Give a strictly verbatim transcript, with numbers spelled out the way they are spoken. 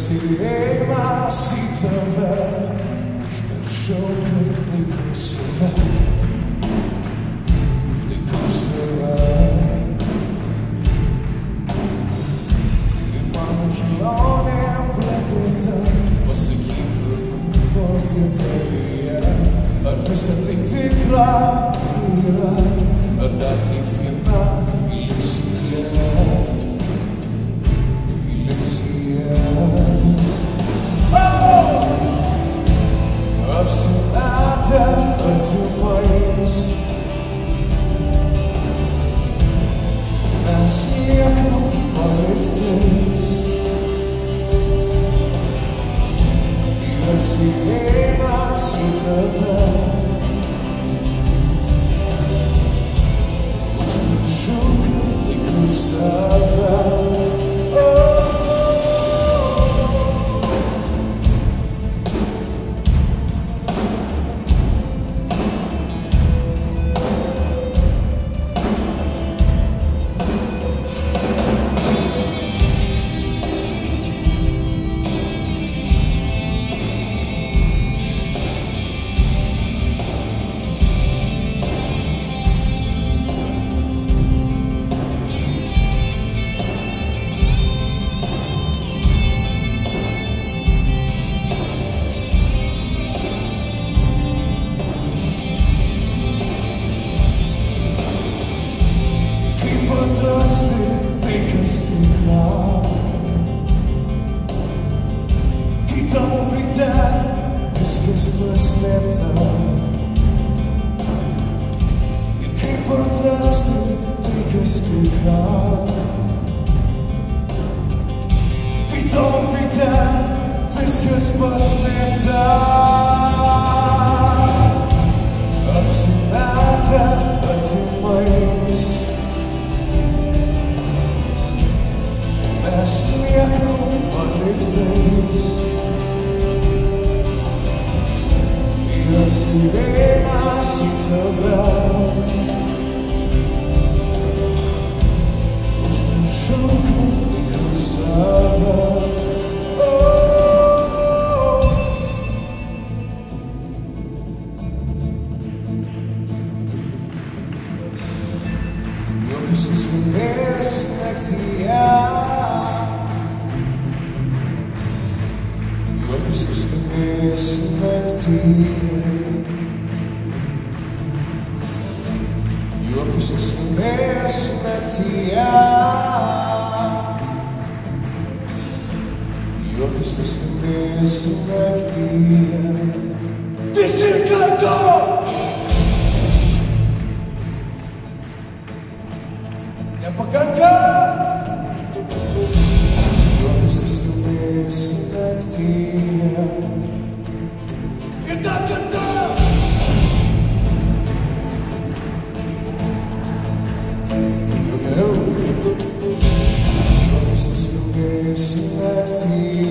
žiūrėjimas į tave, užmiršau, kad laikau save, laikau save. Ir mano kelionė pradėta, pasakyk, kur buvo vietoje, ar visa tai tikra yra, ar dar tik viena iliuzija. Apsimetę artimais, mes liekam paliktais, ir atsiėjimas į tave, užmiršau, kad laikau save. Tavo veide viskas paslėpta, ir kaip atrasti tai, kas tikra. Kai tavo veide viskas paslėpta, apsimetę artimais, mes liekam paliktais. Atsiėjimas į tave, užmiršau, kad laikau save. Juokas nuskambės naktyje, juokas nuskambės naktyje. Juokas nuskambės naktyje, juokas nuskambės naktyje. Visi kartu! Nepakanka! Juokas nuskambės naktyje. Ir dar kartą! Juokas nuskambės naktyje.